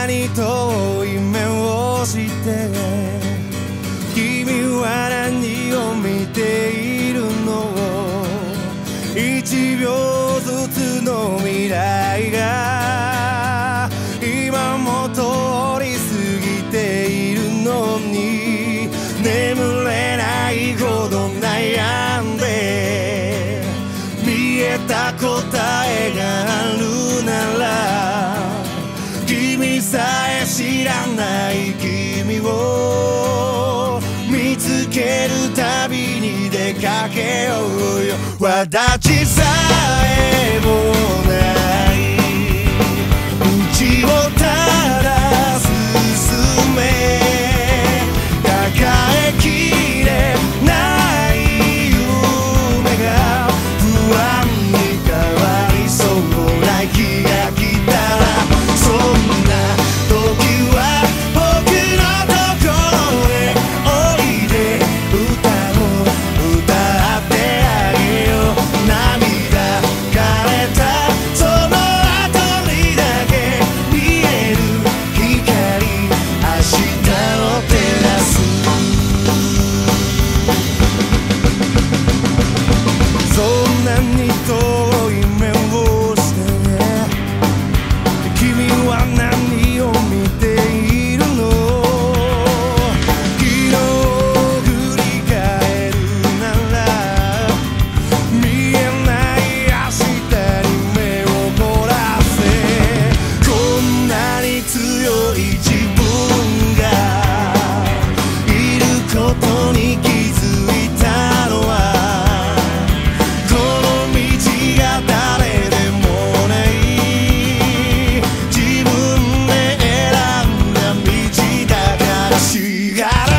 に遠い目をして君は何を見ているの1秒ずつの未来が今も通り過ぎているのに眠れないほど悩んで見えた答えがあるなら君さえ知らない君を見つけるたびに出かけようよ私さえもない道をただ進め抱えきれない夢が不安に変わりそうな日が来たらそんな時は僕のところへおいで歌を歌ってあげよう涙枯れたその後にだけ見える光明日を照らすそんなに遠い目をして君は何を見ているの昨日を振り返るなら見えない明日に目を凝らせこんなに強い自分がいることに気づいたのはこの道が誰でもない自分で選んだ道だからしがら